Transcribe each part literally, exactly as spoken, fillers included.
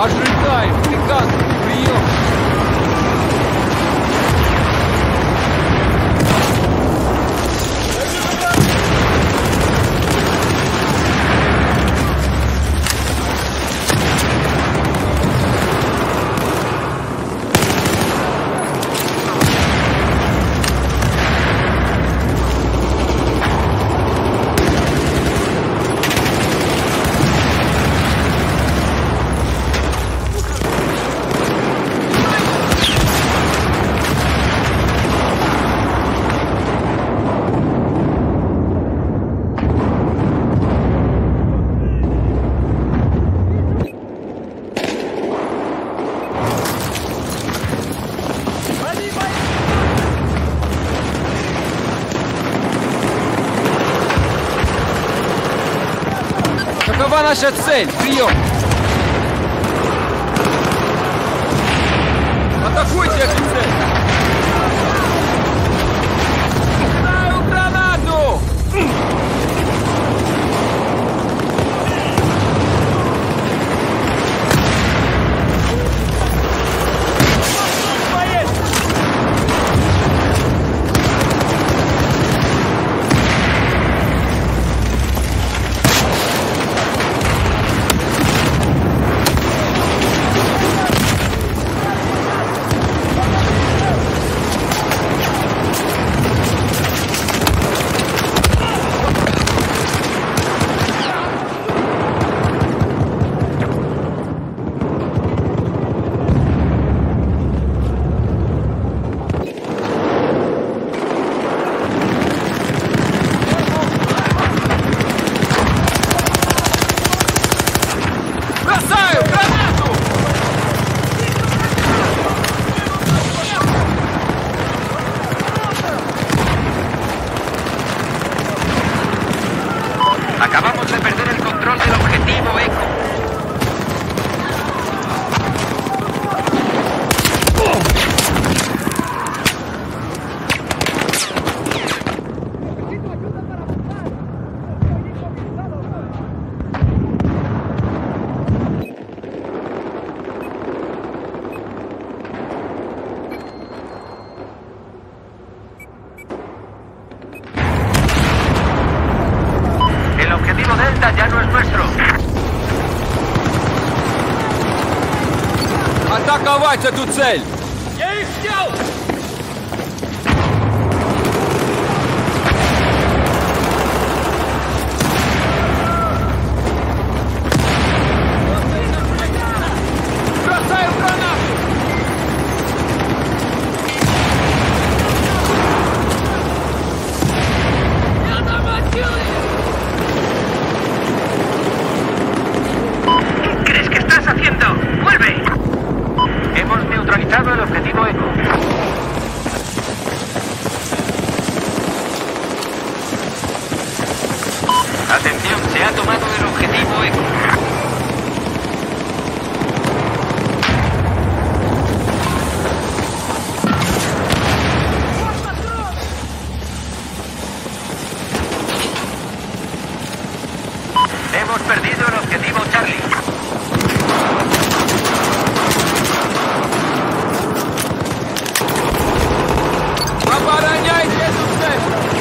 Ожидаем! Приказ! Прием! Какова наша цель? Прием! Атакуйте, офицер! Ставлю гранату! Acabamos de perder el control del objetivo Eco. El objetivo Delta ya no es nuestro. Атаковать эту цель! Я их снял! Бросаю гранату! Я намочил их! ¿Qué crees que estás haciendo? ¡Vuelve! Hemos neutralizado el objetivo Eco. Atención, se ha tomado el objetivo Eco. Hemos perdido el objetivo Charlie. Обороняйте эту цель!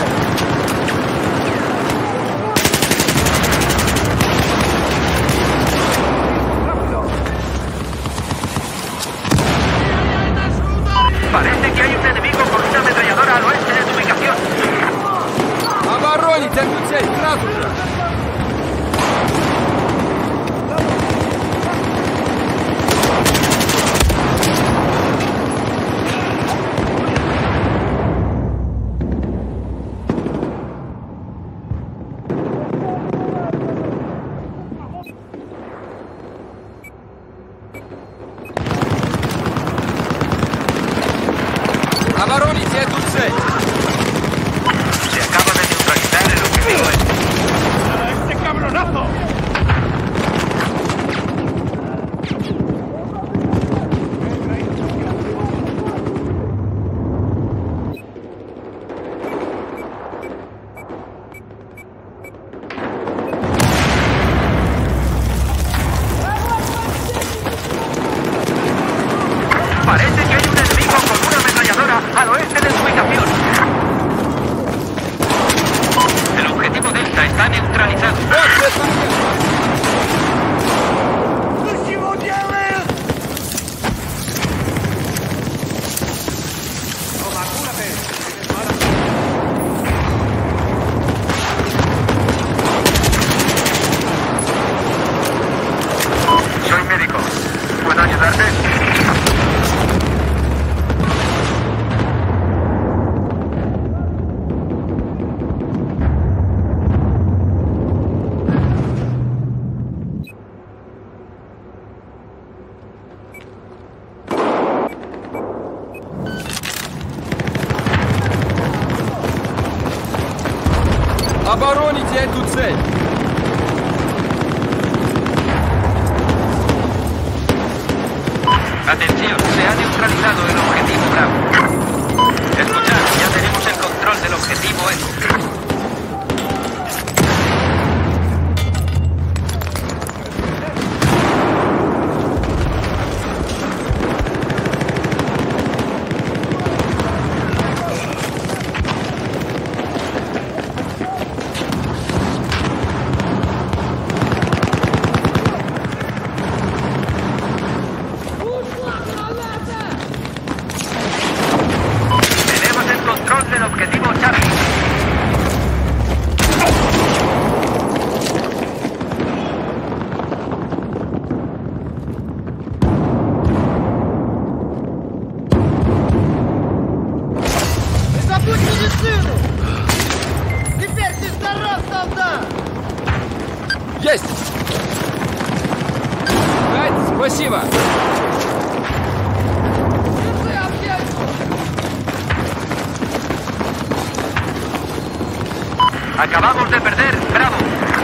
Parece que hay un enemigo con una ametralladora al oeste de tu ubicación. Оборонить эту цель сразу же! эту цель. Atención, se ha neutralizado el objetivo Bravo. Escuchad, ya tenemos el control del objetivo Eco. Tenemos el control del objetivo Charlie. Не забудь медицину! Теперь ты здоров, солдат! Есть! Райт, спасибо! Держи аптечку! Acabamos de perder Bravo.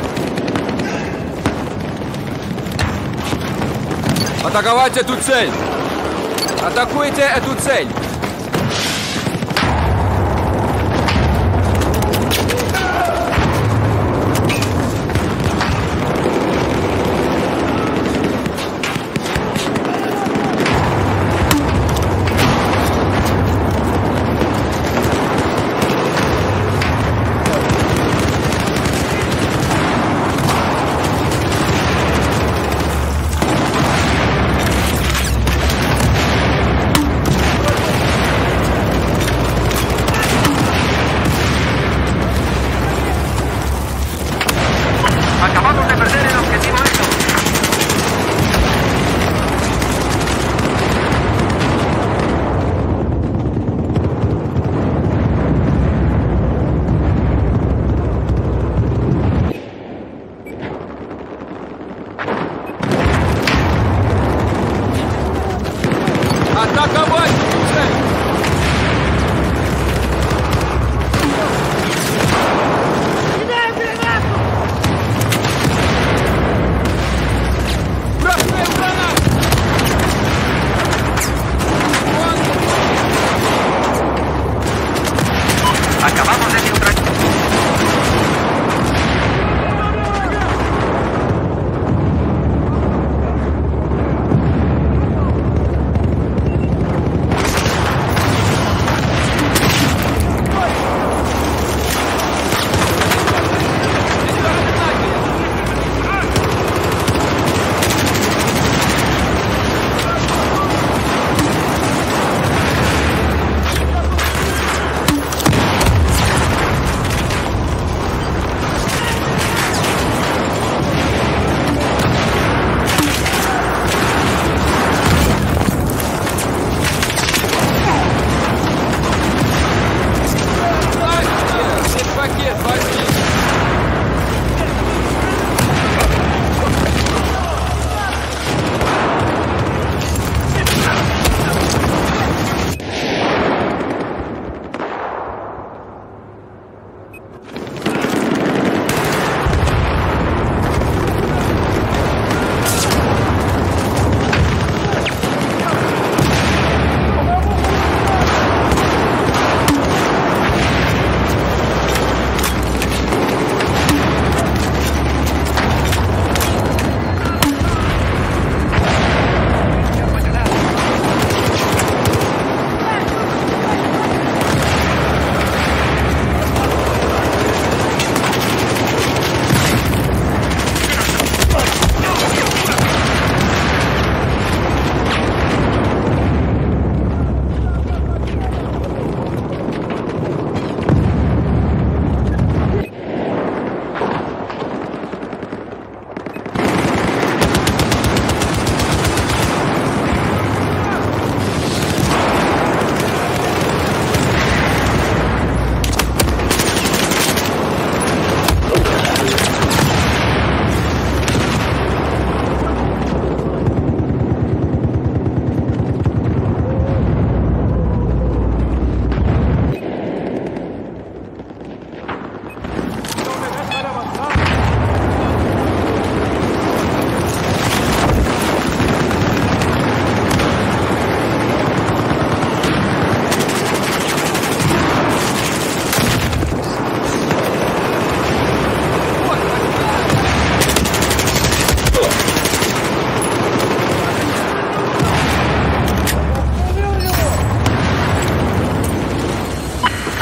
Атаковать эту цель! Атакуйте эту цель!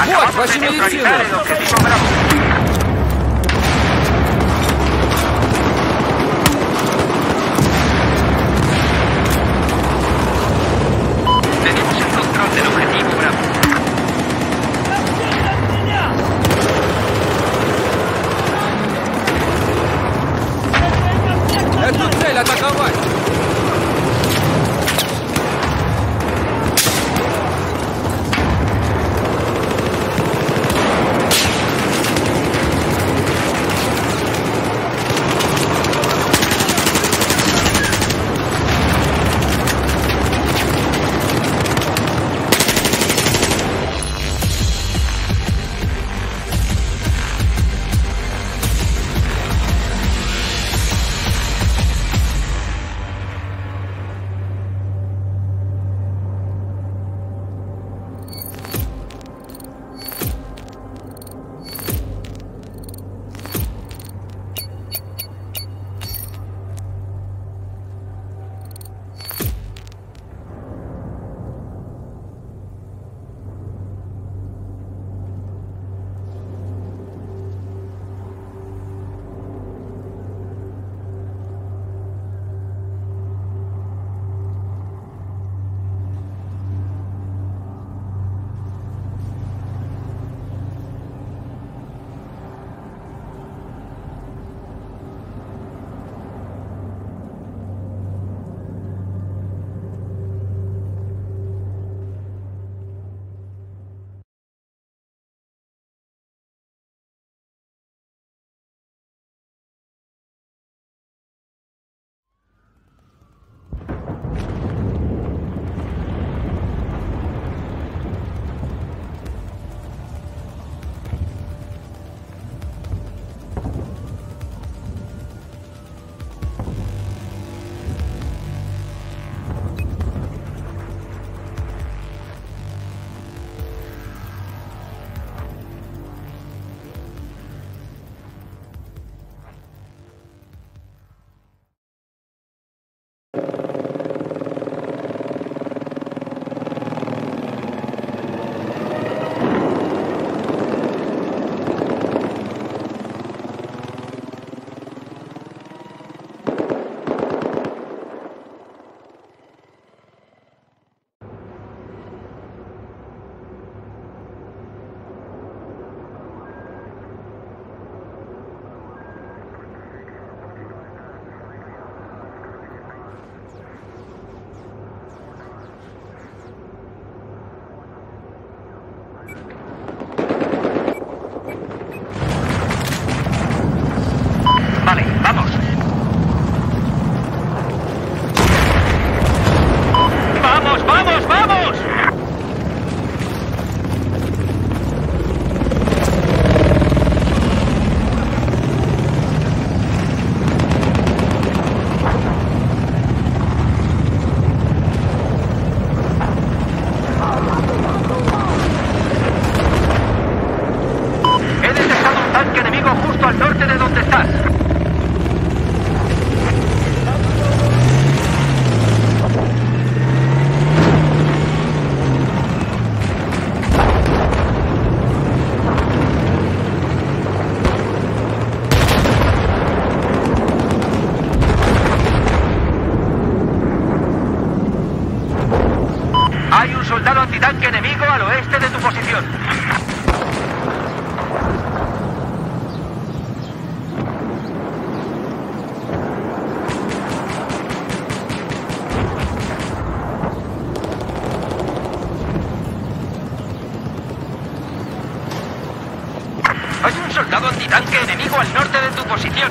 Acabamos ваши de neutralizar медицины! el objetivo Bravo. Tenemos el control del objetivo Bravo. Эту цель атаковать! Vale, vamos. ¡Vamos, vamos, vamos! He detectado un tanque enemigo justo al norte de donde estás. Hay un soldado antitanque enemigo al oeste de tu posición. Hay un soldado antitanque enemigo al norte de tu posición.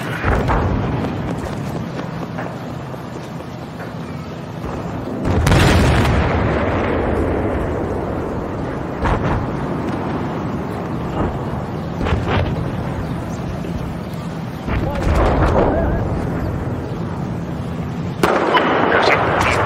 Lo siento, tío.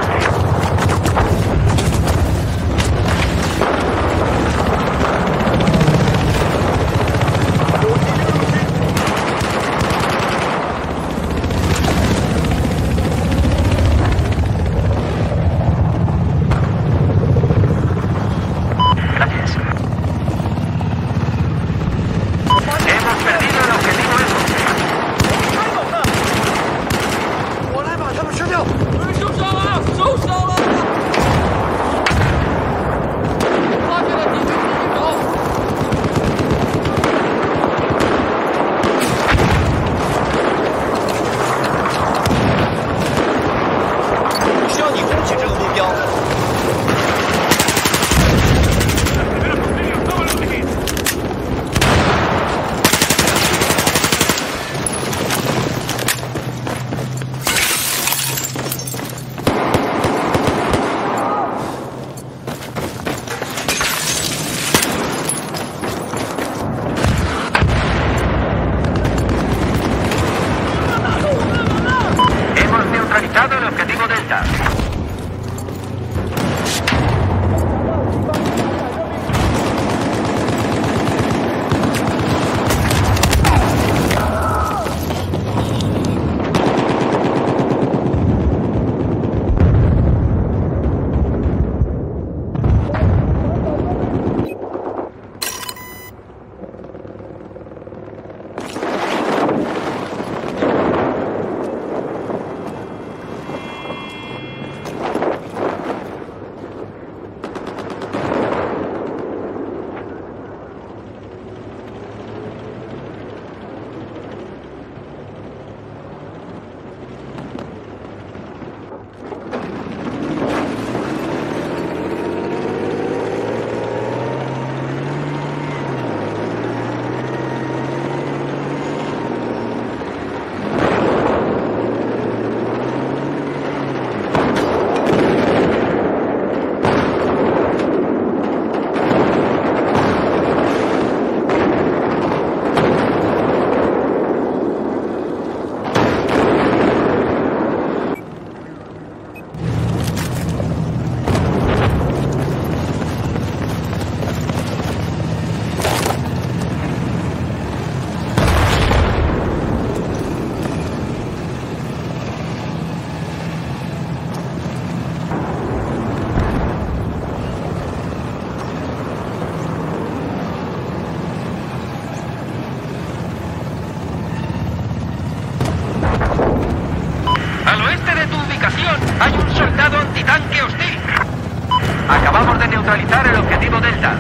Acabamos de neutralizar el objetivo Delta.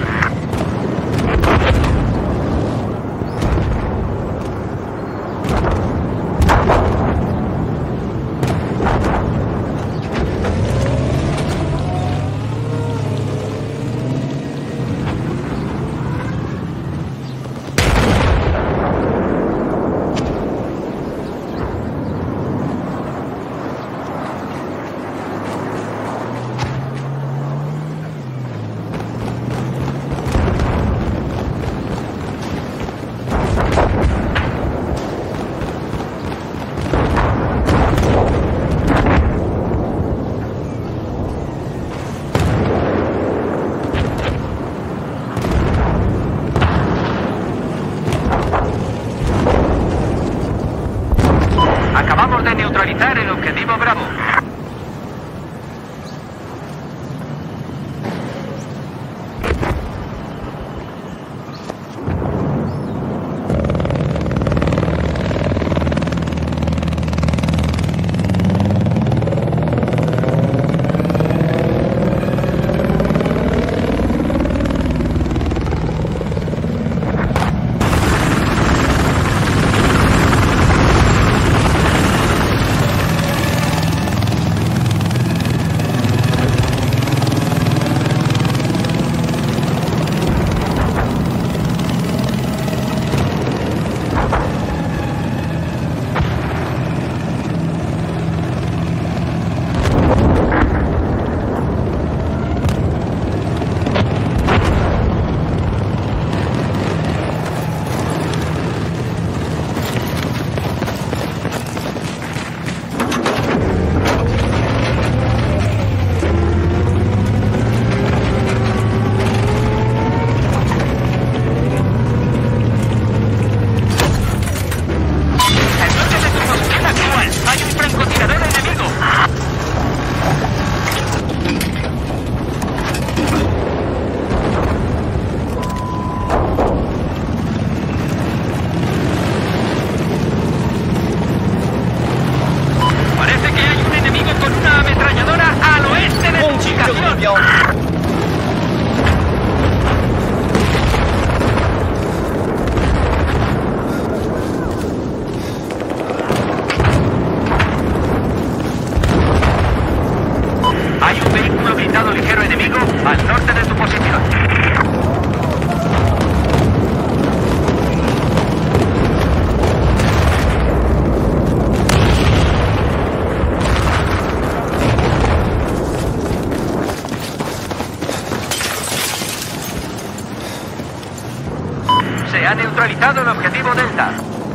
Acabamos de neutralizar el objetivo Bravo. Ligero enemigo al norte de tu posición. Se ha neutralizado el objetivo Delta.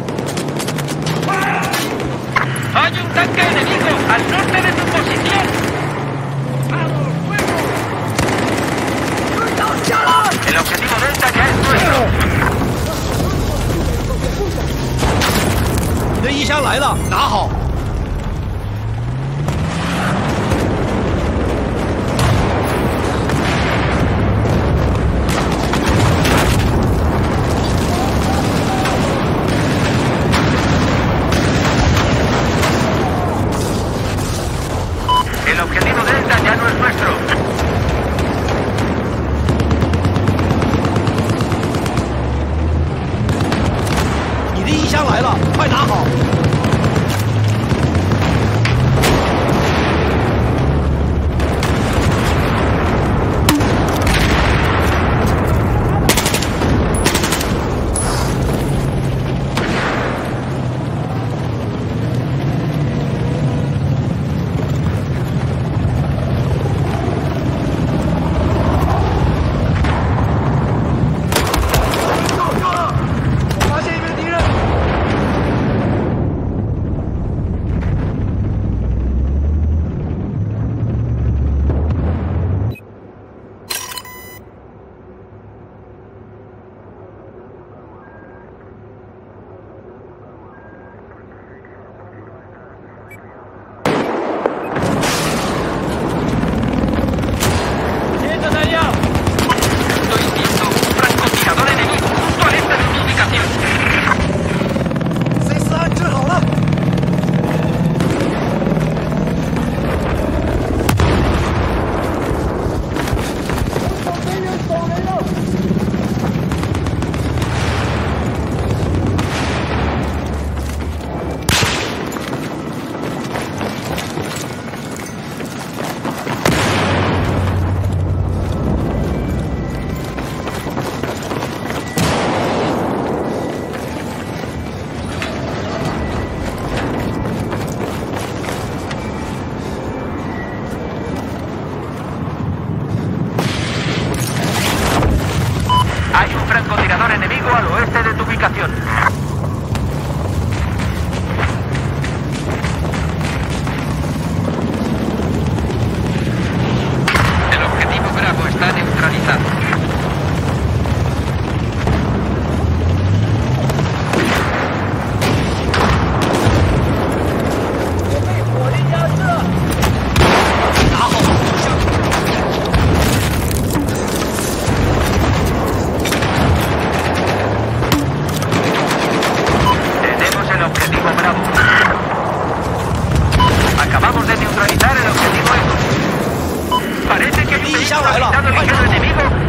¡Hay un tanque enemigo al norte de tu posición! El objetivo Delta ya es nuestro. 你的衣箱来了，拿好。 El objetivo Delta ya no es nuestro. 衣箱来了，快拿好！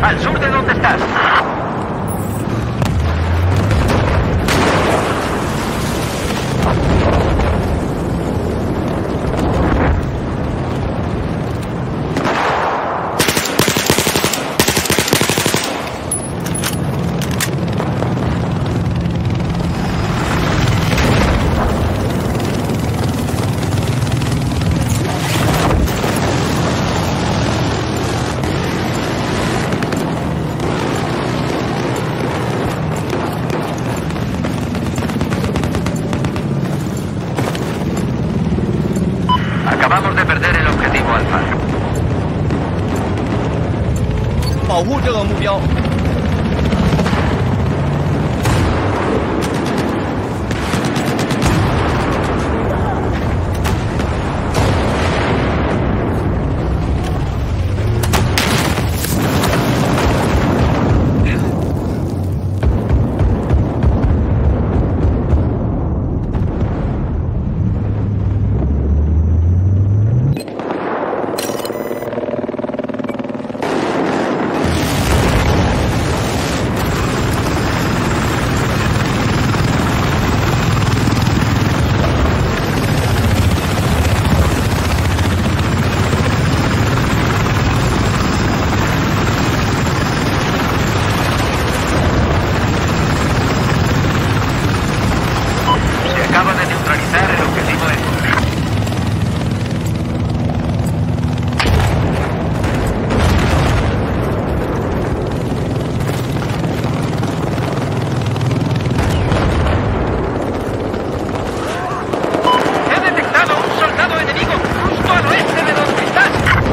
al sur de donde estás. Acabamos de perder el objetivo Alfa. 保护这个目标。 Acaba de neutralizar el objetivo Echo. He detectado un soldado enemigo justo al oeste de donde estás.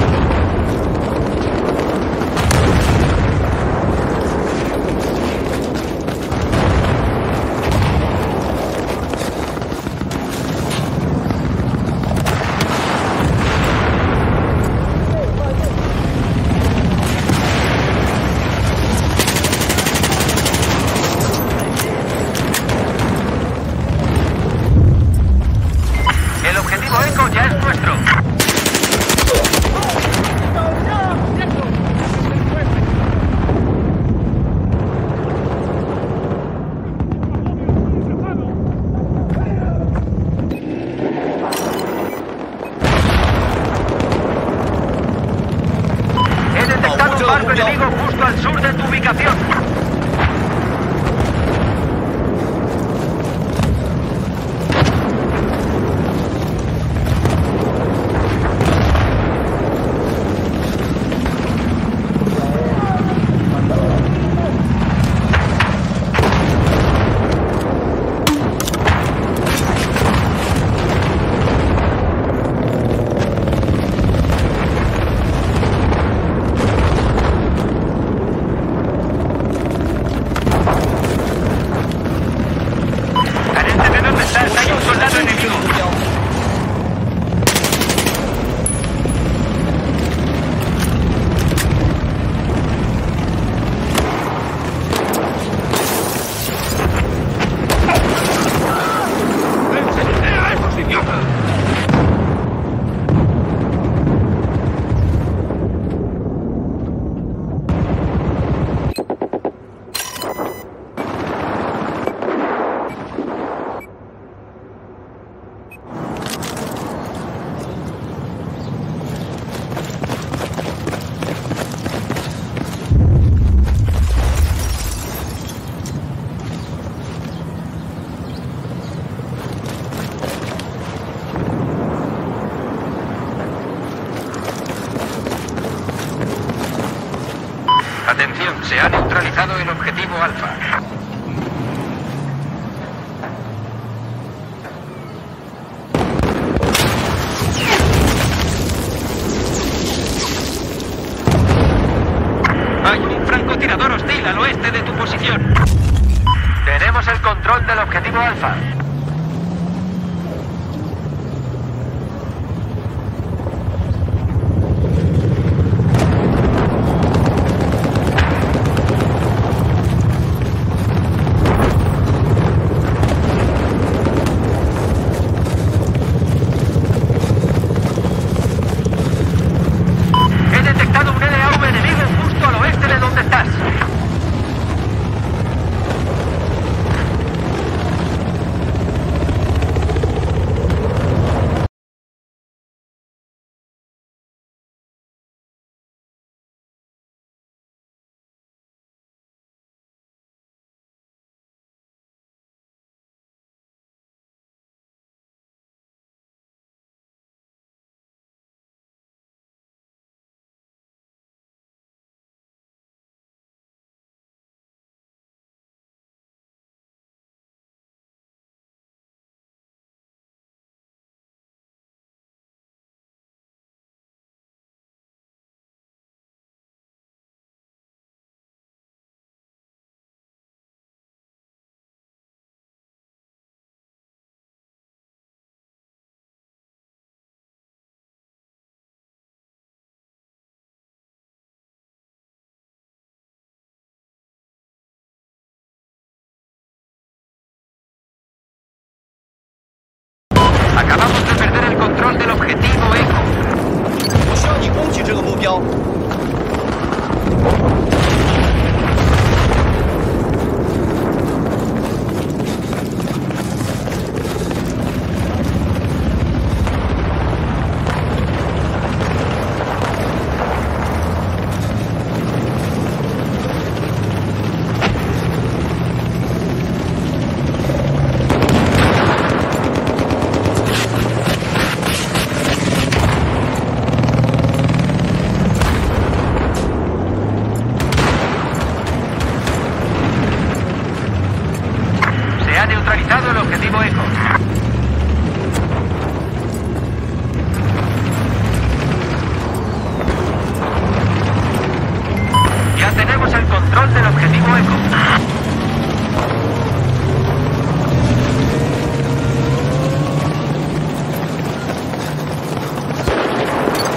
El objetivo Echo ya es nuestro. He detectado un barco enemigo justo al sur de tu ubicación. Al este de donde estás hay un soldado enemigo. ¡Enseñé a esos idiotas! Atención, se ha neutralizado el objetivo Alfa. Hay un francotirador hostil al oeste de tu posición. Tenemos el control del objetivo Alfa. He detectado un L A V enemigo justo al oeste de donde está.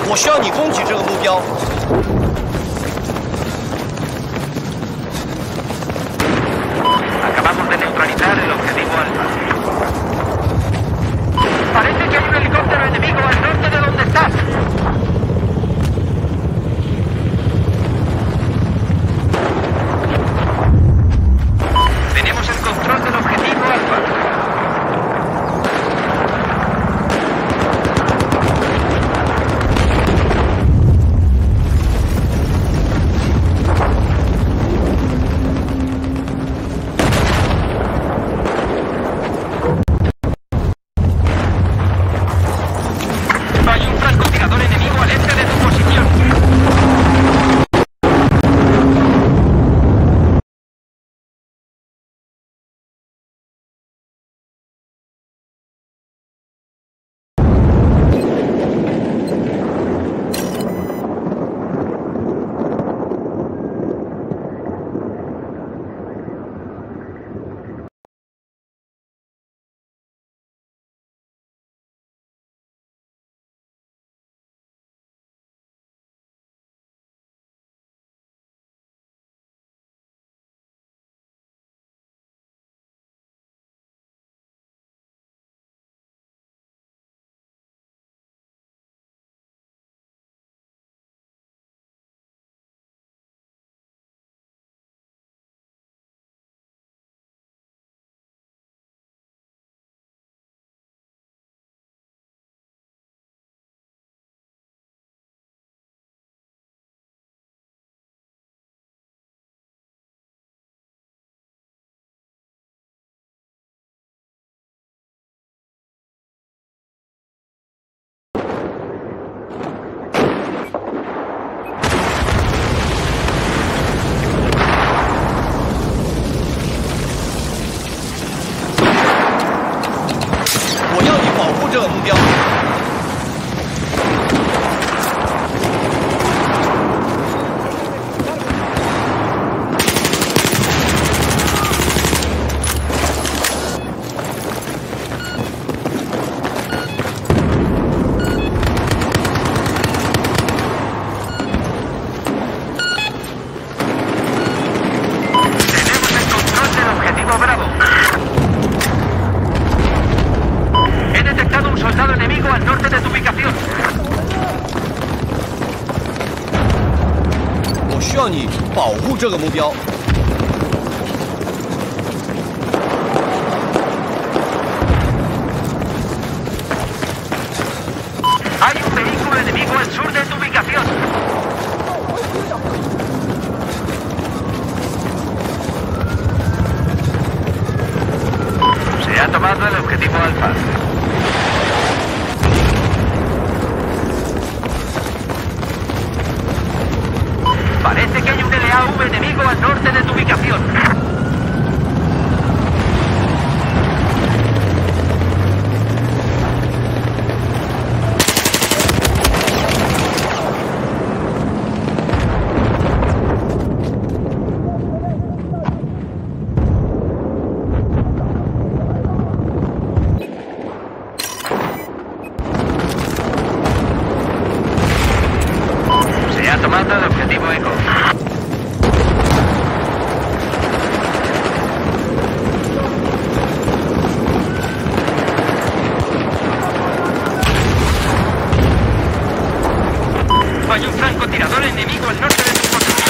我需要你攻取这个目标。 Acabamos de neutralizar el objetivo Alfa. Parece que hay un helicóptero enemigo al norte de donde estás. Tenemos el control del objetivo Alfa. 这个目标。需要你保护这个目标。 Hay un vehículo enemigo al sur de tu ubicación. Se ha tomado el objetivo Alfa. Parece que hay un L A V enemigo al norte de tu ubicación. Tomando el objetivo Eco. Hay un francotirador enemigo al norte de tu posición.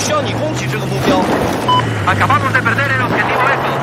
需要你攻击这个目标。 Acabamos de perder el objetivo Eco.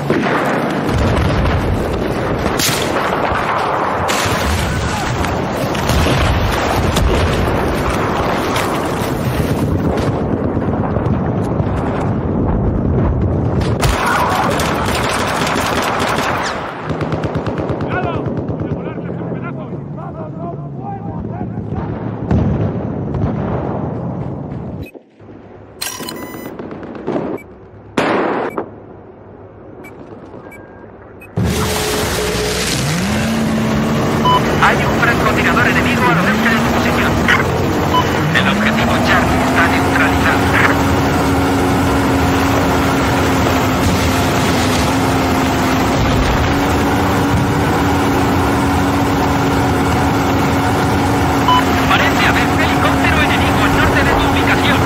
Hay un francotirador enemigo al oeste de tu posición. El objetivo Charlie está neutralizado. Parece haber un helicóptero enemigo al norte de tu ubicación.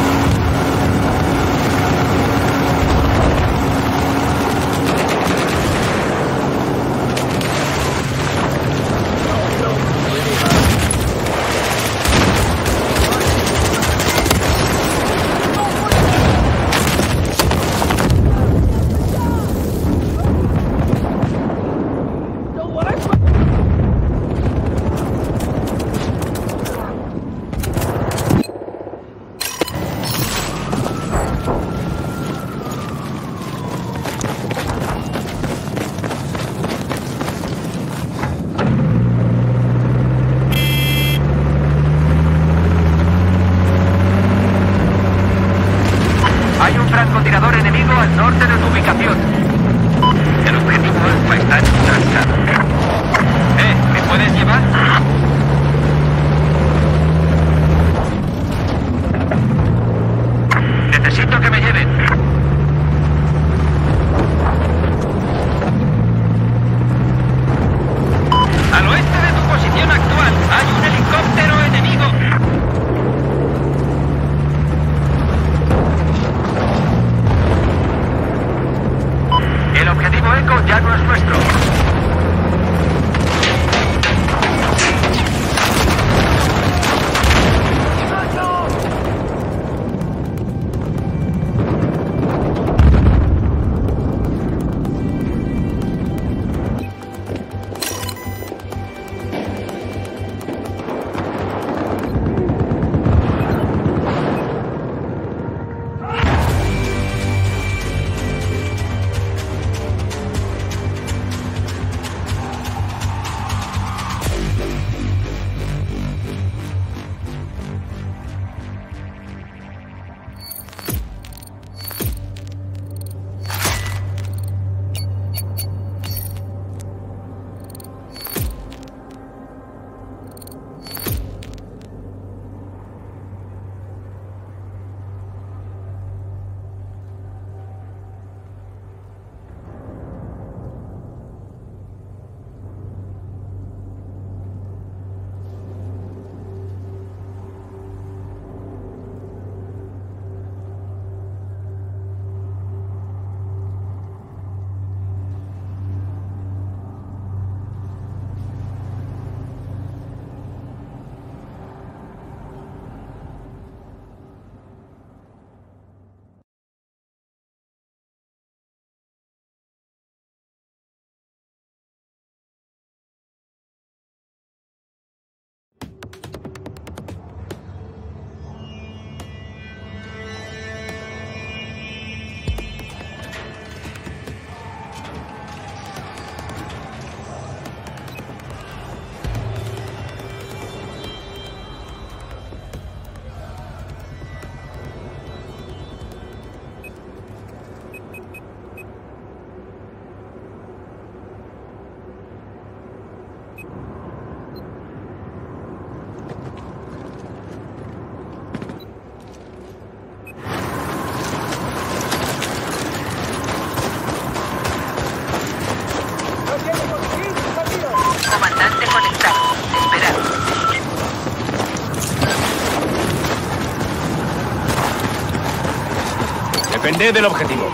Hay un francotirador enemigo al norte de tu ubicación. El objetivo Alfa está neutralizado. ¿Eh? ¿Me puedes llevar? Necesito que me lleven. Al oeste de tu posición actual hay un helicóptero enemigo. El objetivo Eco ya no es nuestro. Comandante conectado. Esperad. Depended del objetivo.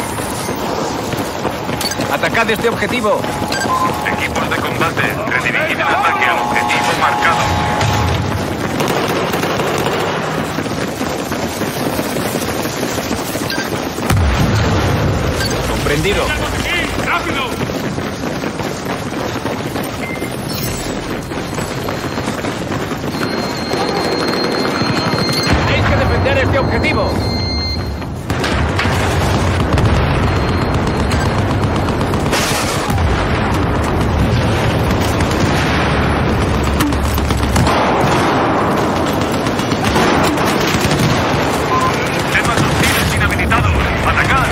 Atacad este objetivo. Equipos de combate, redirigid el ataque al objetivo marcado. Entendido. ¡Aquí! ¡Rápido! Tenéis que defender este objetivo. ¡Temas hostiles inhabilitados! ¡Atacar!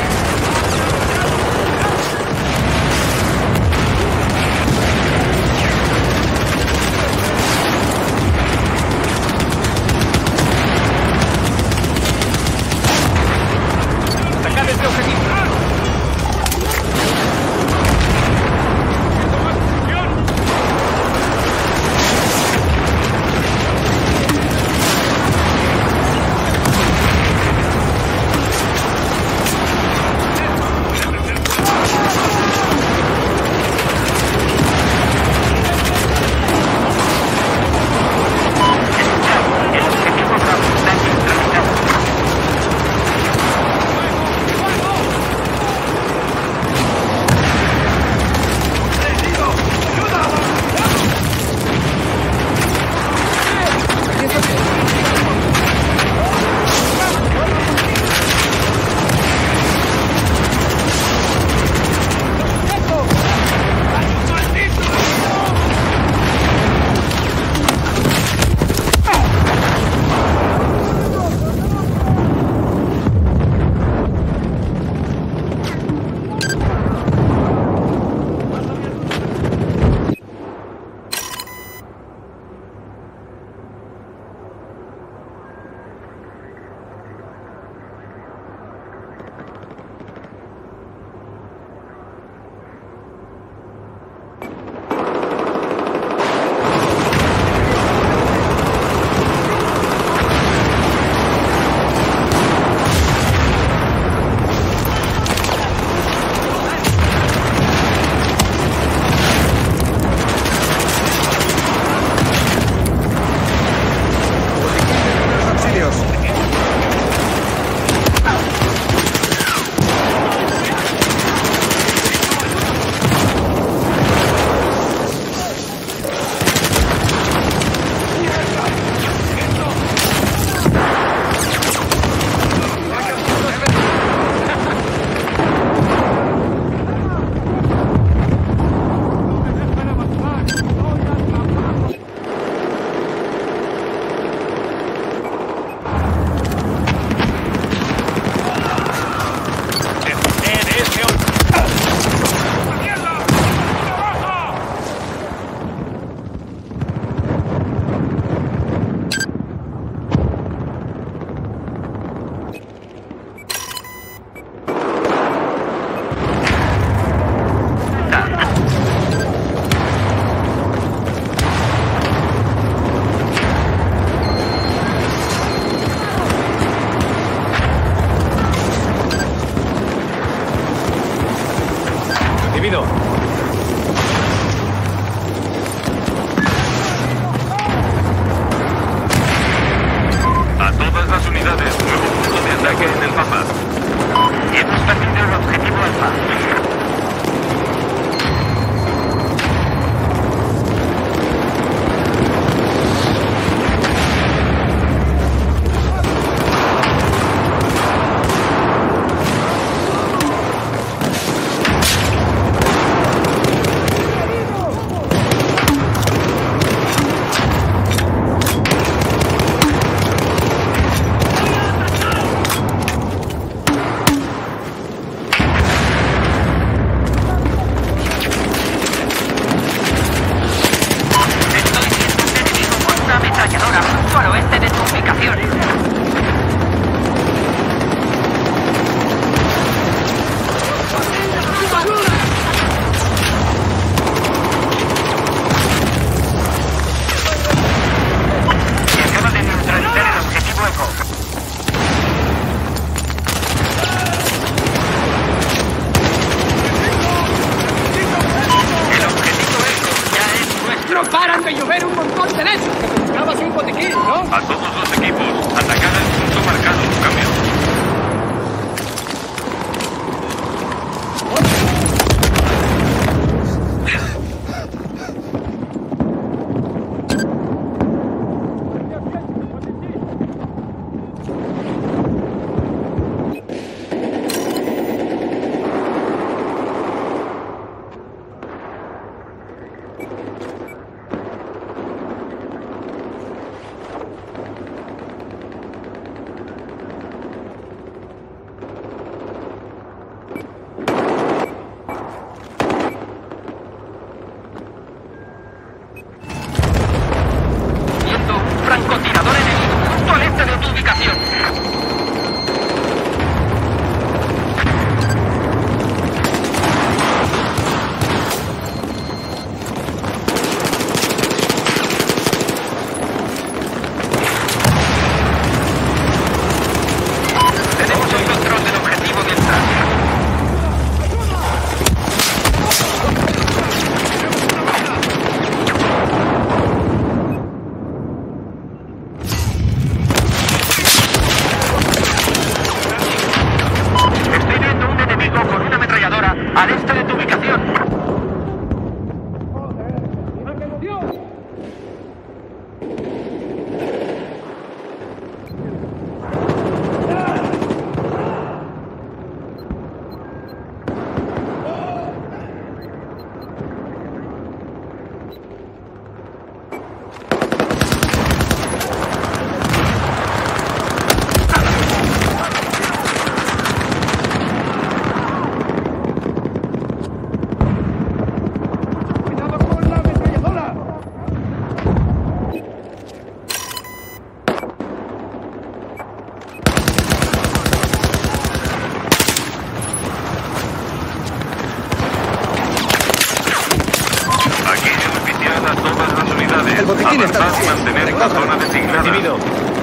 Avanzad y mantened la zona designada. Recibido.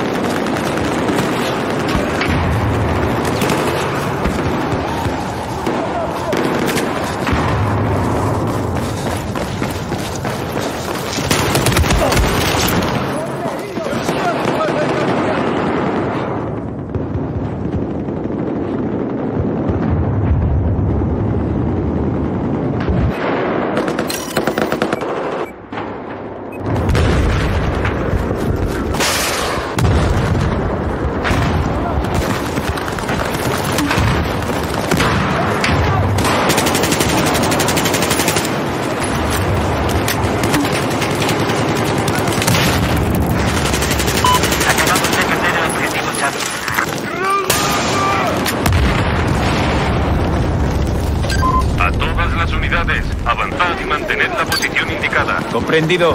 Avanzad y mantened la posición indicada. Comprendido.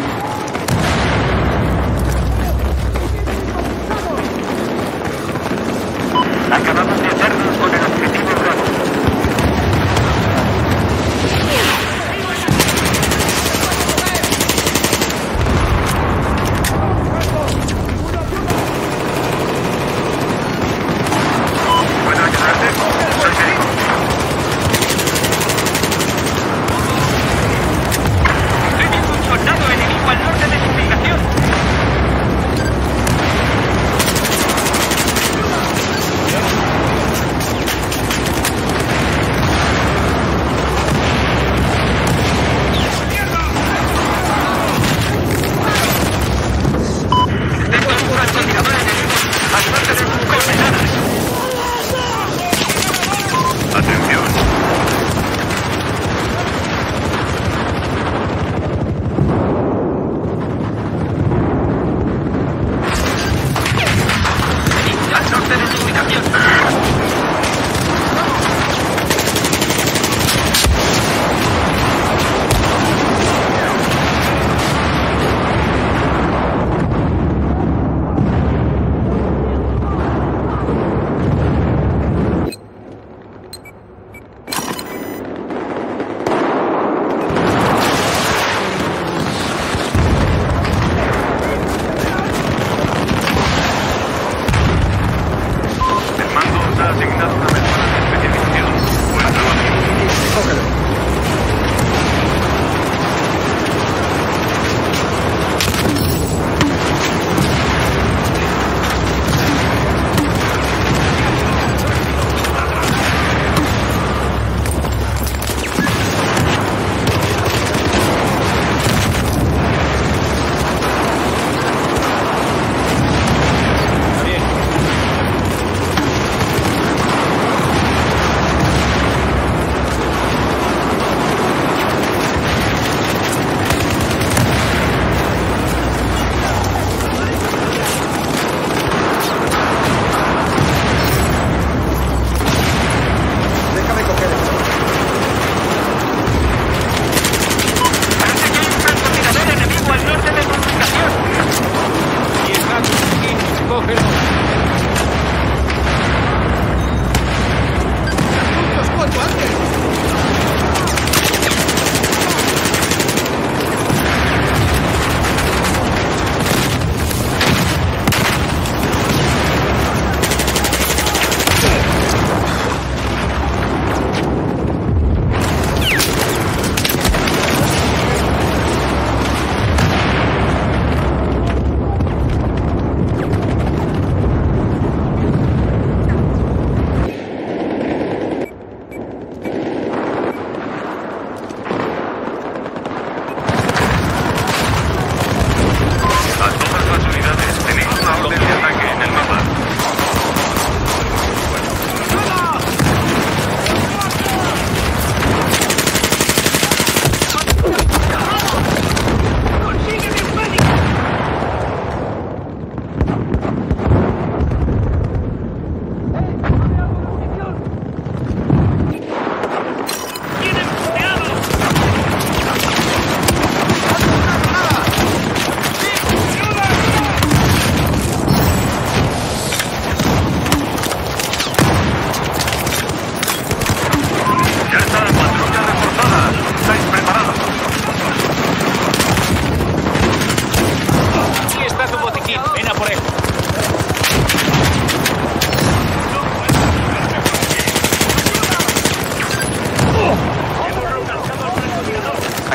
Acabamos de hacernos con el objetivo Bravo. ¿Puedo ayudarte? Soy Federico. ¡Soldado enemigo!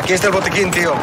Aquí está el botiquín, tío.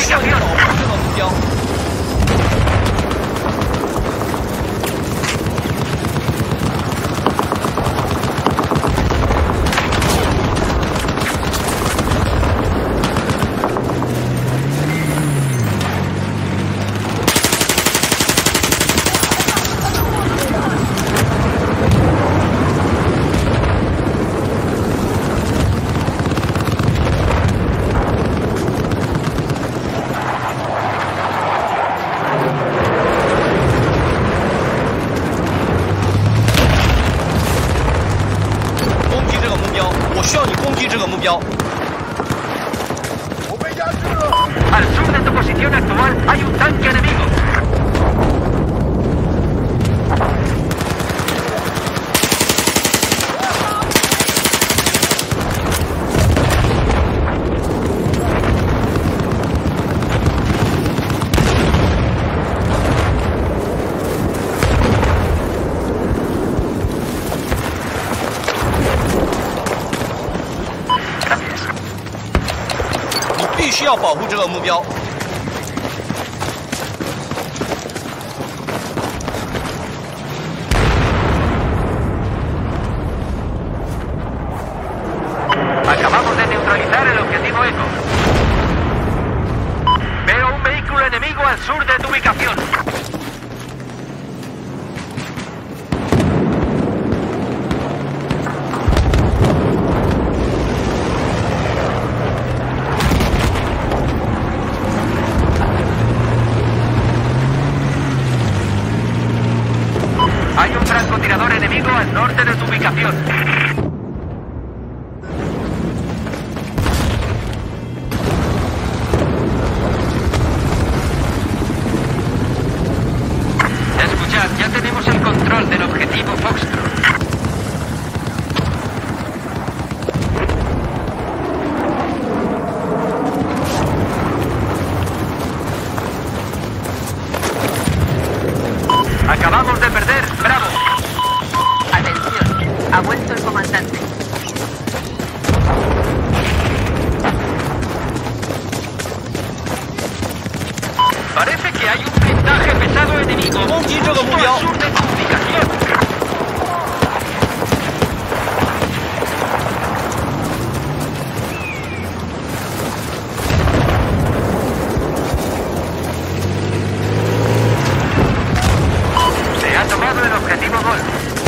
需要你保护这个目标。我需要你攻击这个目标。 Al sur de tu posición actual hay un tanque enemigo. Gracias. 你必须要保护这个目标。 Acabamos de neutralizar el objetivo Eco. Veo un vehículo enemigo al sur de tu ubicación. Hay un francotirador enemigo al norte de tu ubicación. Ya tenemos el control del objetivo Foxtrot. Acabamos de perder. ¡Bravo! Atención, ha vuelto el comandante. Parece que hay un blindaje pesado enemigo. 攻击这个目标。 Al sur de tu ubicación. Se ha tomado el objetivo Golf.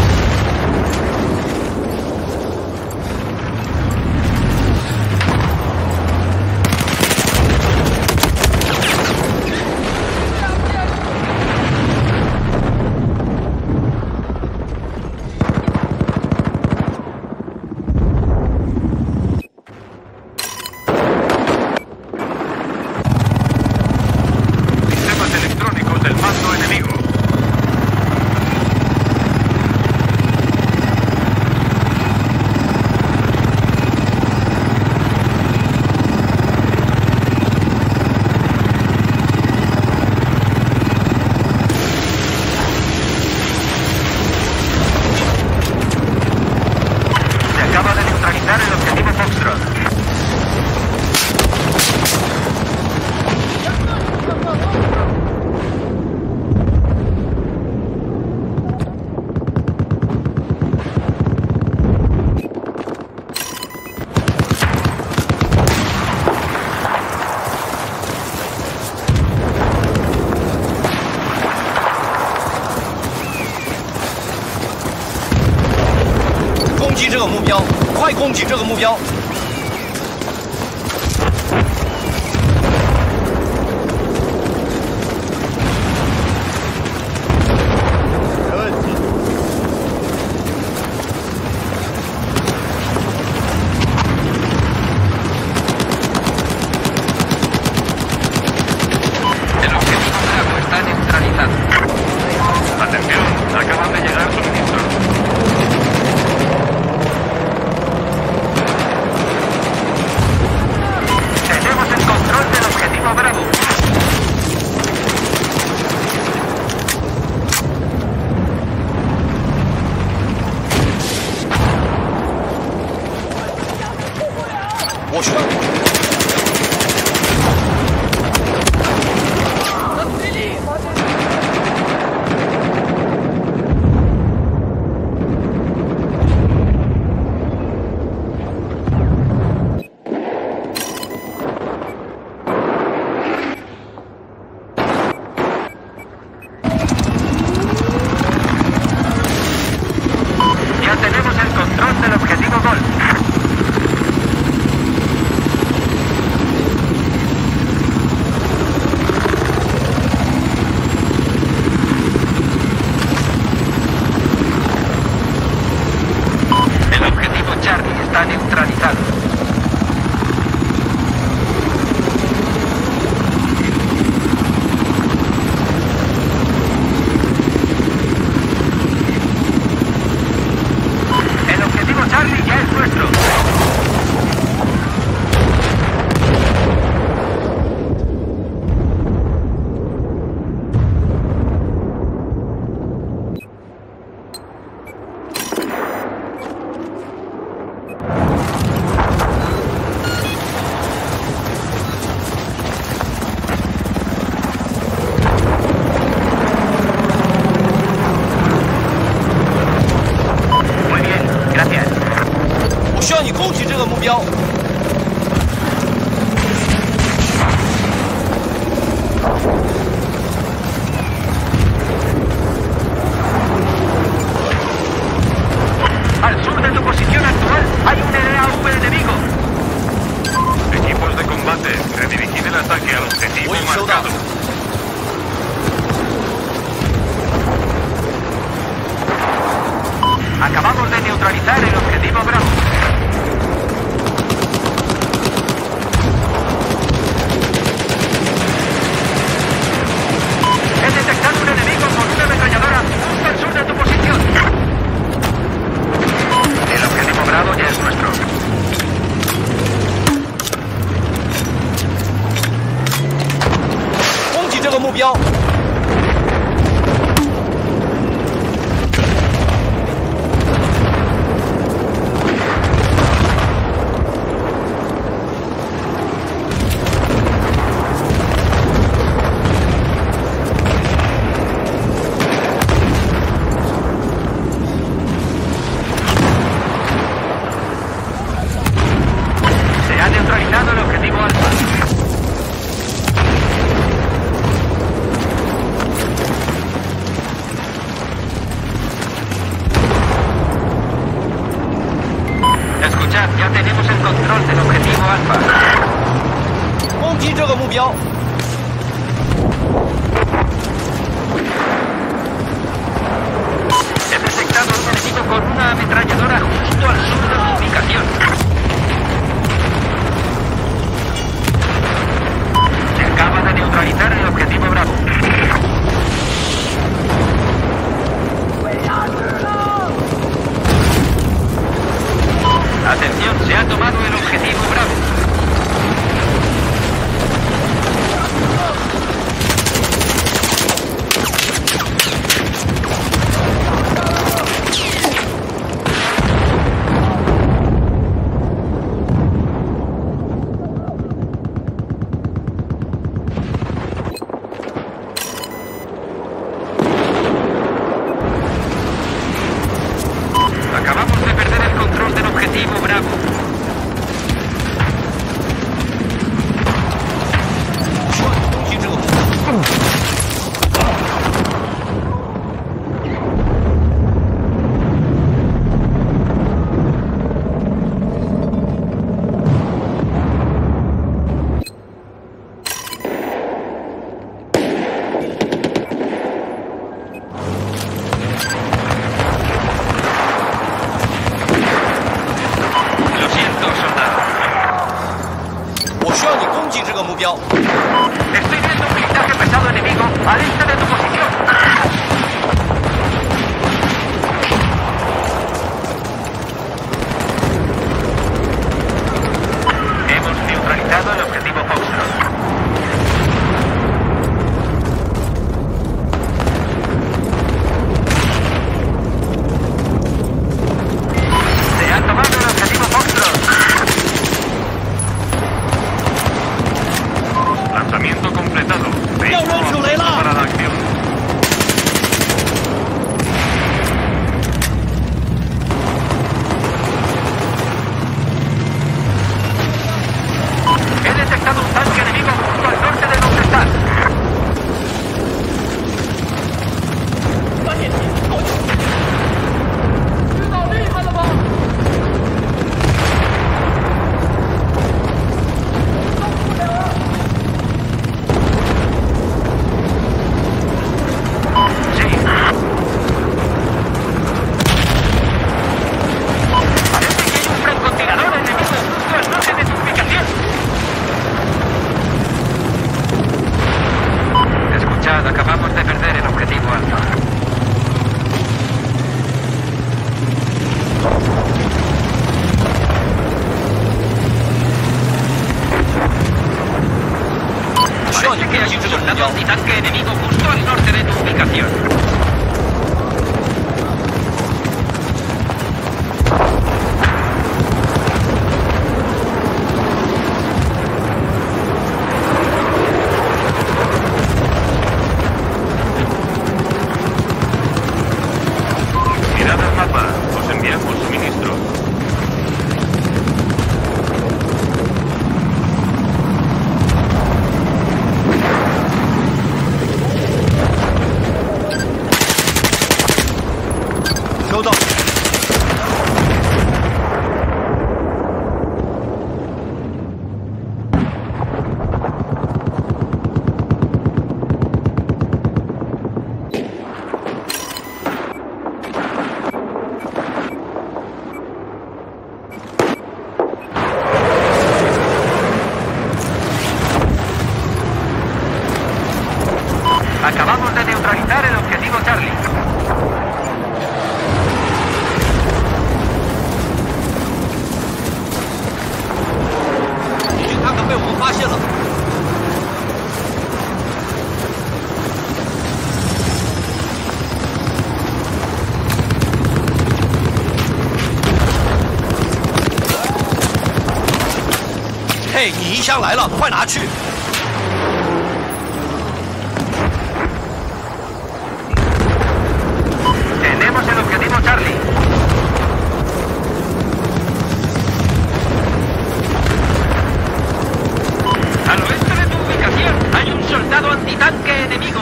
Sistemas electrónicos del mando enemigo. Se acaba de neutralizar el objetivo Foxtrot. "攻击这个目标，快攻击这个目标！ El objetivo Bravo está neutralizado. Atención, acaban de llegar suministros. 标。 Ya tenemos el control del objetivo Alfa. 攻击这个目标。 He detectado un enemigo con una ametralladora justo al sur de su ubicación. Se acaba de neutralizar el objetivo Bravo. Atención, se ha tomado el objetivo Bravo. Acabamos de perder el control del objetivo Bravo. Lo siento, soldado. 我需要你攻击这个目标。 Estoy viendo un blindaje pesado enemigo al este de tu posición. Hemos neutralizado el objetivo Foxtrot. Se ha tomado el objetivo Foxtrot. Lanzamiento completado. 要扔手雷 Para 了！ la acción. He detectado un tanque enemigo justo al norte de donde estás. 知道厉害了吧？ Sí. Parece que hay un francotirador enemigo justo al norte de tu ubicación. Escuchad, acabamos de perder el objetivo Alfa. Parece que hay un soldado antitanque enemigo justo al norte de tu ubicación. Mirad el mapa. Os enviamos suministros. Acabamos de neutralizar el objetivo Charlie. 敌军坦克被我们发现了。 皮箱来了，快拿去！ Tenemos el objetivo Charlie. Al oeste de tu ubicación hay un soldado antitanque enemigo.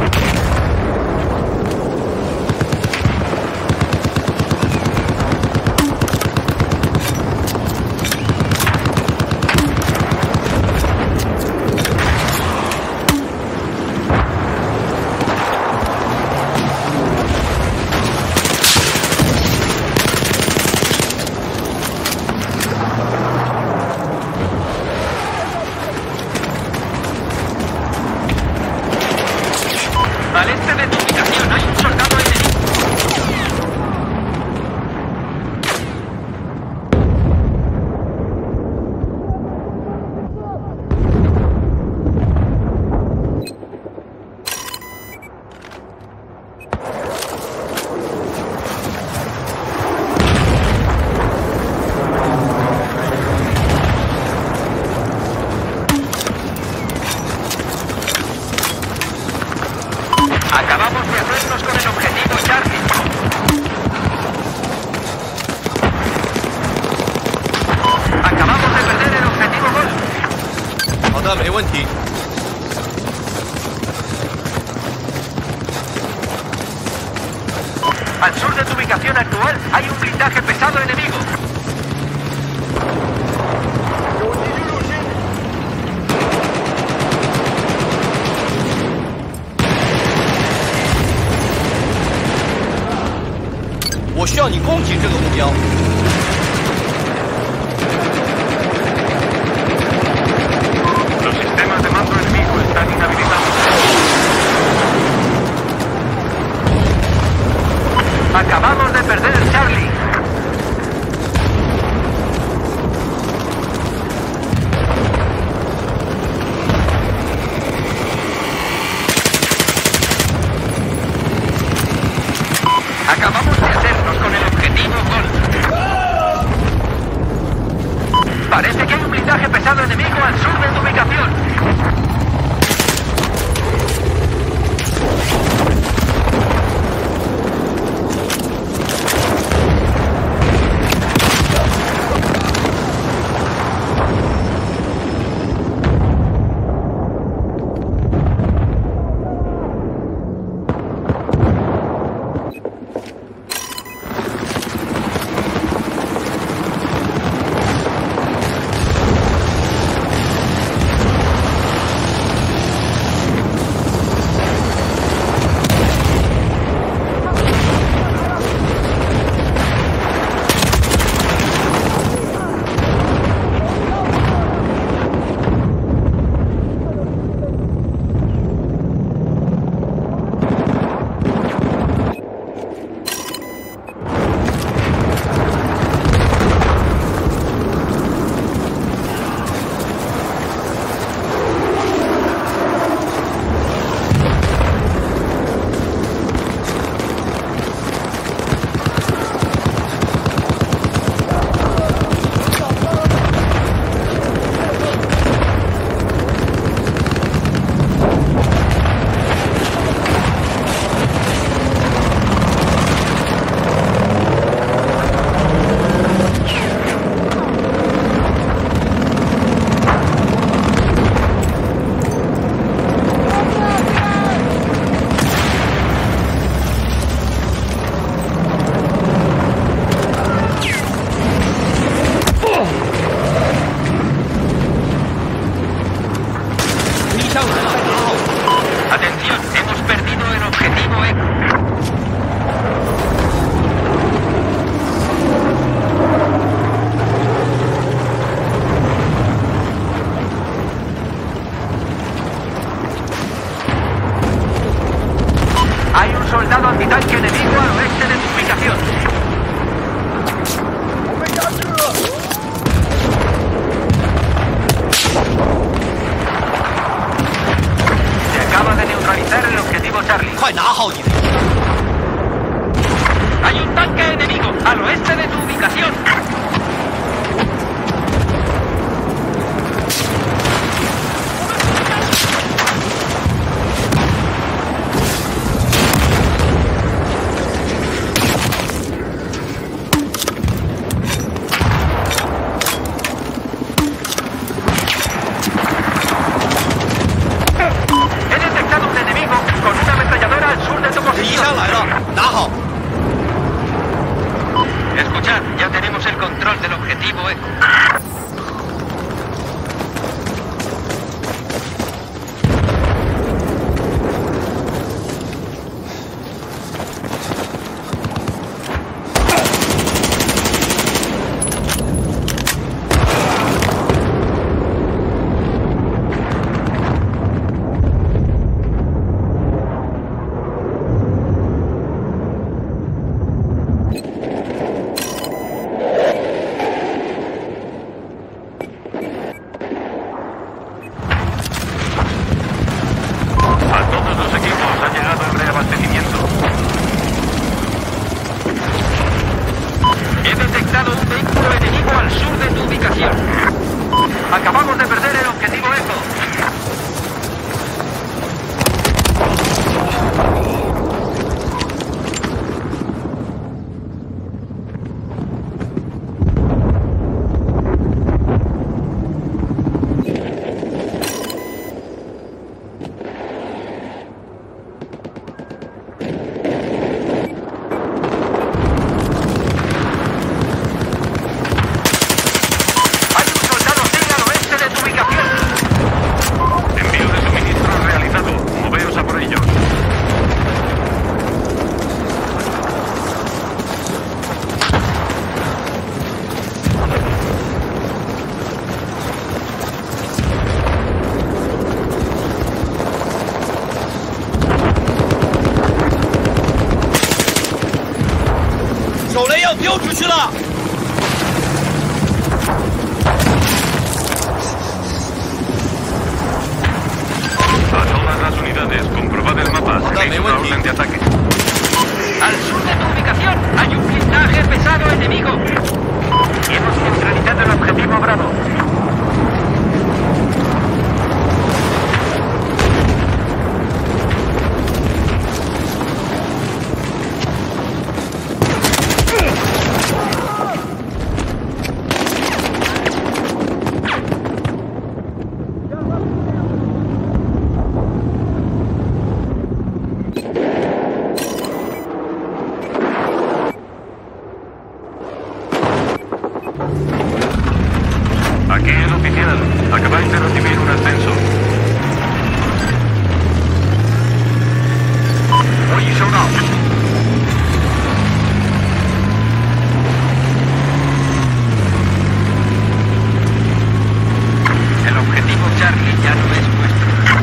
Al este de tu ubicación hay un soldado enemigo. 'Acabamos de hacernos con el objetivo Charlie. Acabamos de perder el objetivo Gol. 好的，没问题。 Al sur de tu ubicación actual hay un blindaje pesado enemigo. Yo 我需要你攻击这个目标。 Los sistemas de mando enemigo están inhabilitados. Acabamos de perder el Charlie. Acabamos de hacernos con el objetivo Gol. Parece que hay un blindaje pesado enemigo al sur de tu ubicación. Atención, hemos perdido el objetivo E. Hay un soldado antitanque enemigo al oeste de tu ubicación. Se acaba de neutralizar el objetivo Charlie. 快拿好你的！ Hay un tanque enemigo al oeste de tu ubicación. 要丢出去了！ A todas las unidades, comprobad el mapa. Tenéis una orden de ataque. Al sur de tu ubicación hay un blindaje pesado enemigo. Hemos neutralizado el objetivo Bravo. Aquí el oficial. Acabáis de recibir un ascenso. Oye, son out. El objetivo Charlie ya no es nuestro.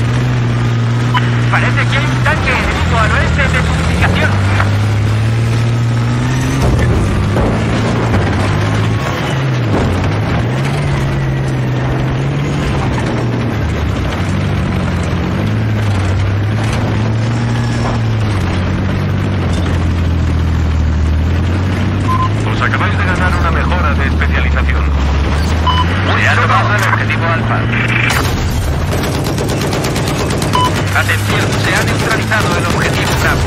Parece que hay un tanque enemigo al oeste de tu ubicación. Acabáis de ganar una mejora de especialización. Se ha tomado el objetivo Alfa. Atención, se ha neutralizado el objetivo Bravo.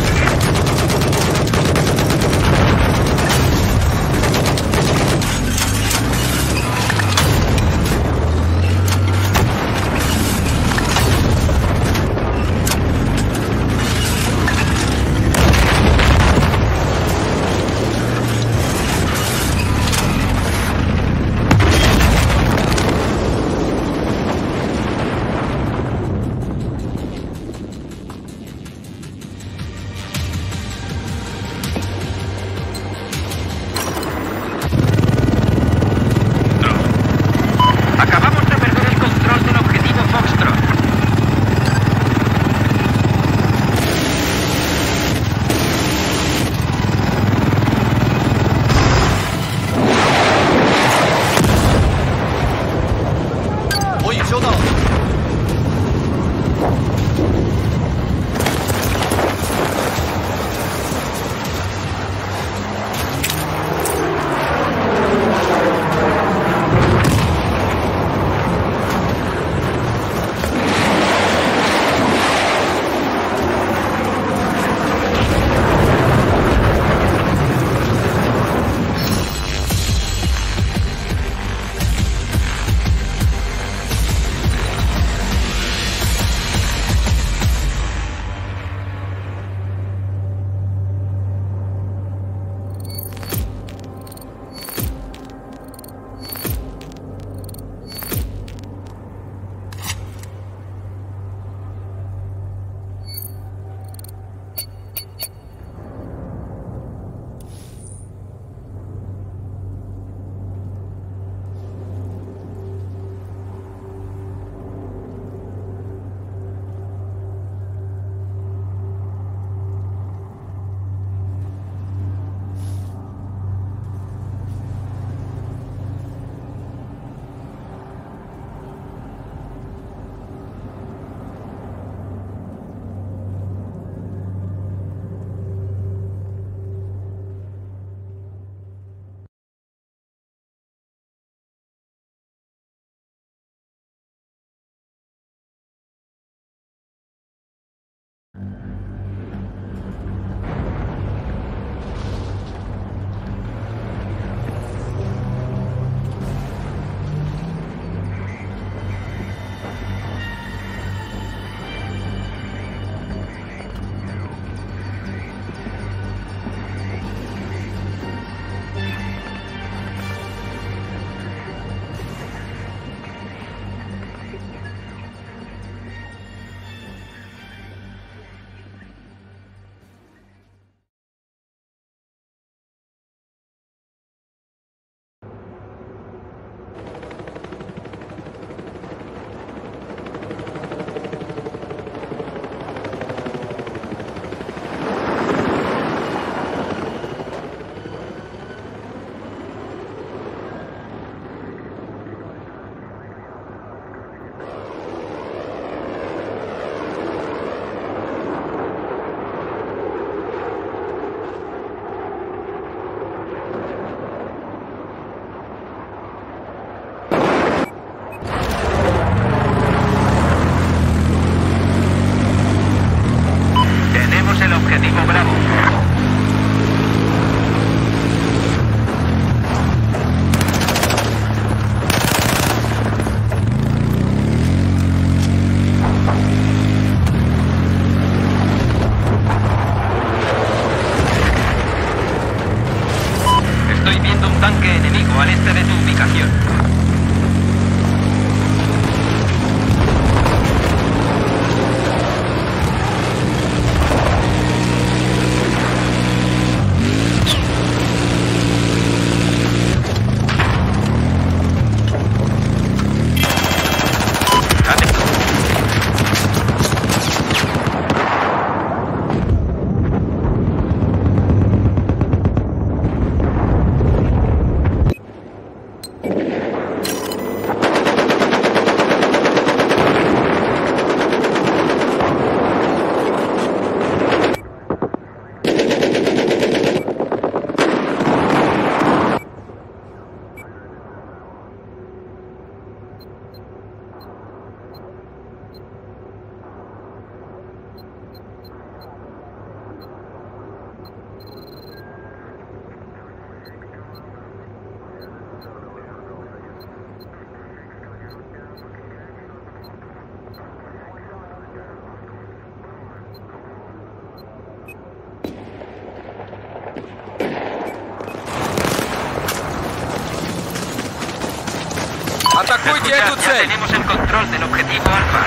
Атакуйте Escucha, эту ya цель! tenemos el control del objetivo Alfa.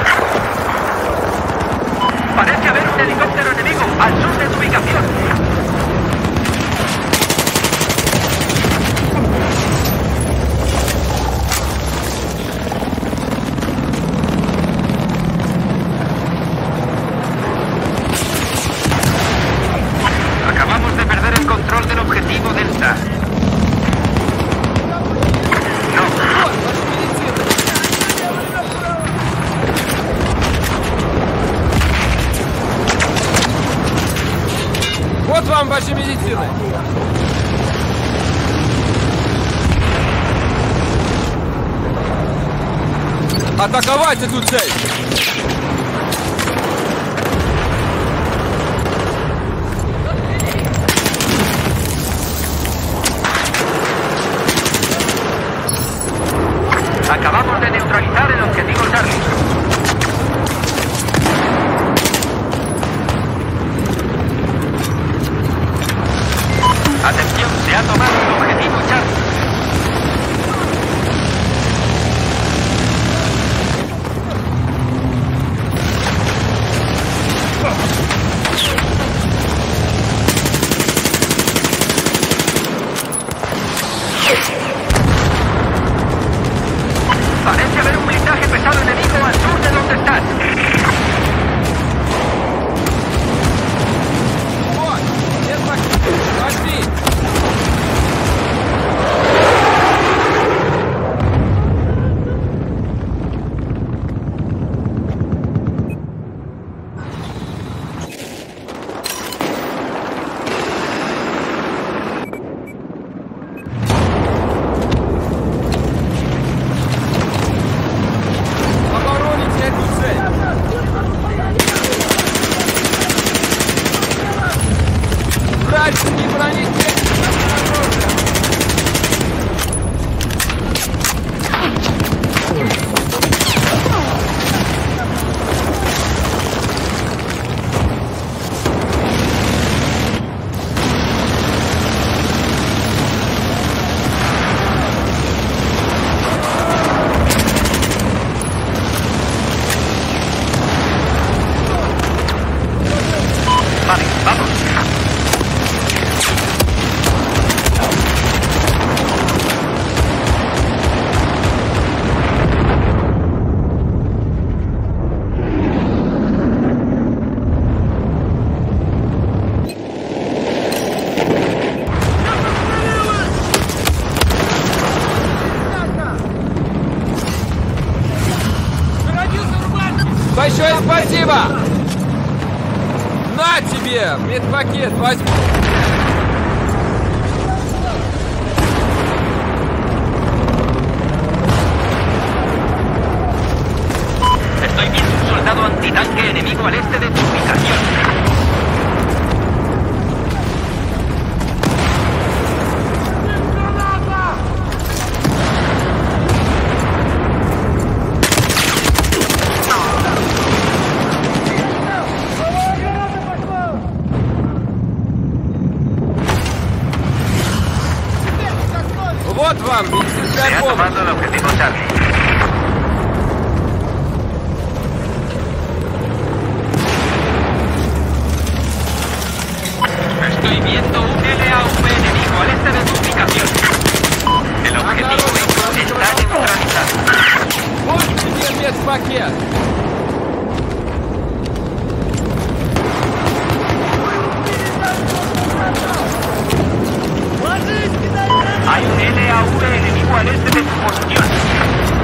Parece haber un helicóptero enemigo al sur de tu ubicación. Acabamos de perder el control del objetivo Delta. Вот вам ваши медицины! Атаковать эту цель! Acabamos de neutralizar el objetivo Charlie. Atención, se ha tomado el objetivo Charlie. Parece haber un blindaje pesado enemigo al sur de donde estás. Вот! Нет, пошли! Обороните эту цель! Дальше не броните! Vale, vamos. Большое спасибо! На тебе! Медпакет возьми! Estoy viendo un soldado antitanque enemigo al este de tu ubicación. Вот вам Se медицинская ha помощь! tomado el objetivo Charlie. Estoy viendo un L A V enemigo al este de tu ubicación. El objetivo está neutralizado. Вот тебе медпакет! Hay un L A V enemigo al este de tu posición.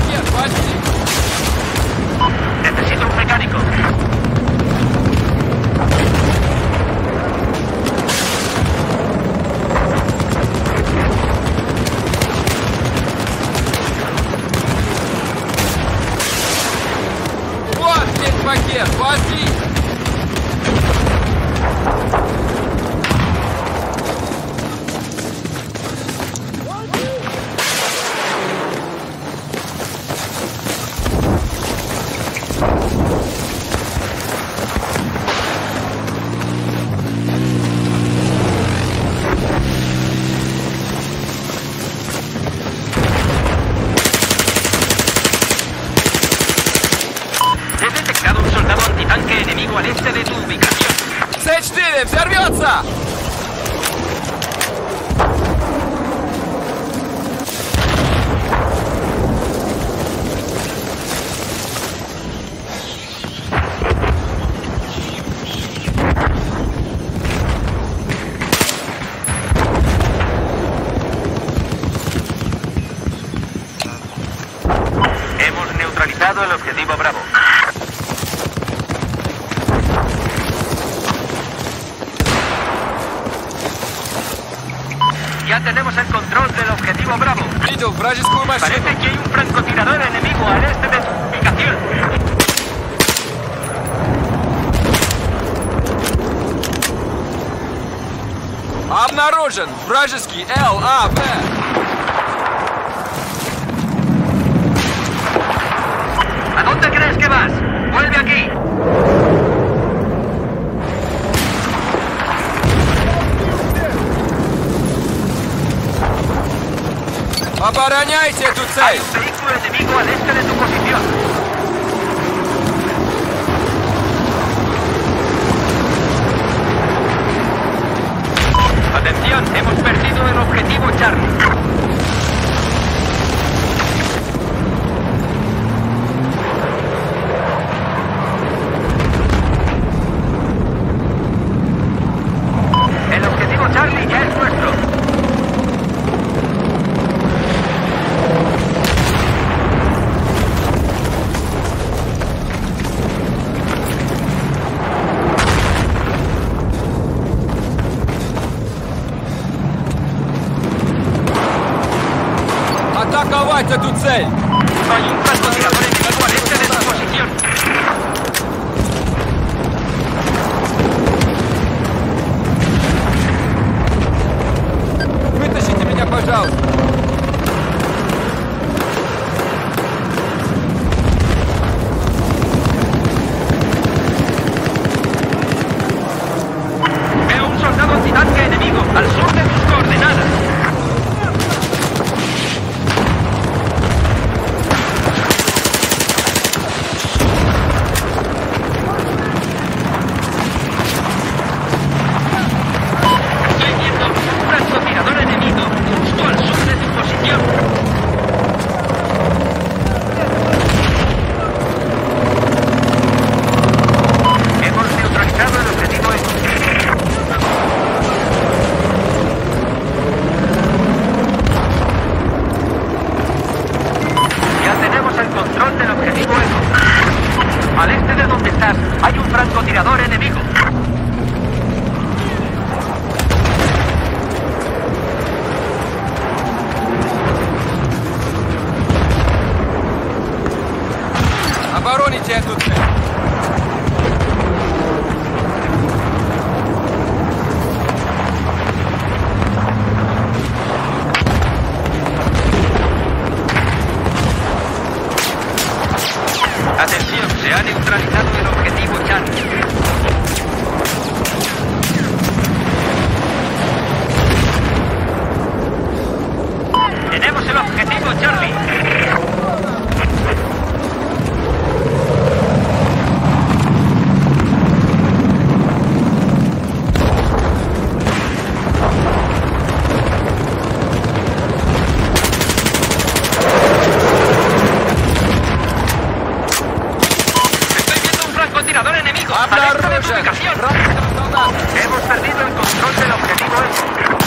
пакет, почти. Necesito un mecánico. Вот здесь пакет, почти. He detectado un soldado antitanque enemigo al este de tu ubicación. С четыре, взорвется! Hemos neutralizado el objetivo Bravo. Ya tenemos el control del objetivo Bravo. Видел вражескую машину. Parece que hay un francotirador enemigo al este de tu ubicación. Обнаружен вражеский эл а вэ. ¿A dónde crees que vas? ¡Vuelve aquí! Обороняйте эту Hay цель. un vehículo enemigo al este de tu posición. Atención, hemos perdido el objetivo Charlie. El objetivo Charlie ya es nuestro. Атаковать эту цель. Hay un francotirador enemigo al este de tu posición. Вытащите меня, пожалуйста. Veo un soldado antitanque enemigo al sur de tus coordenadas. Estoy viendo un francotirador enemigo justo al sur de tu posición. Hemos neutralizado el objetivo Ya tenemos el control del objetivo Eco. Al este de donde estás hay un francotirador enemigo. Обороните эту цель. Atención, se ha neutralizado el objetivo Charlie. Tenemos el objetivo Charlie. Estoy viendo un francotirador enemigo. Al este de tu ubicación. Hemos perdido el control del objetivo Eco.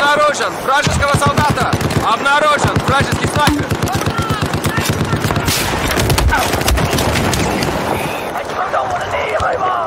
Обнаружен! Вражеского солдата! Обнаружен! Вражеский снайпер! Don't want to leave, I'm